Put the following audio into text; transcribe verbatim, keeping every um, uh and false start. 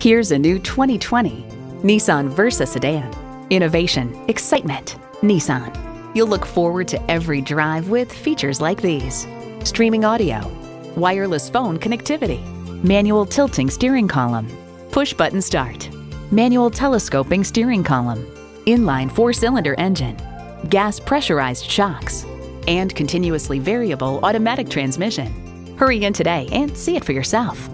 Here's a new twenty twenty Nissan Versa sedan. Innovation, excitement, Nissan. You'll look forward to every drive with features like these: streaming audio, wireless phone connectivity, manual tilting steering column, push-button start, manual telescoping steering column, inline four-cylinder engine, gas pressurized shocks, and continuously variable automatic transmission. Hurry in today and see it for yourself.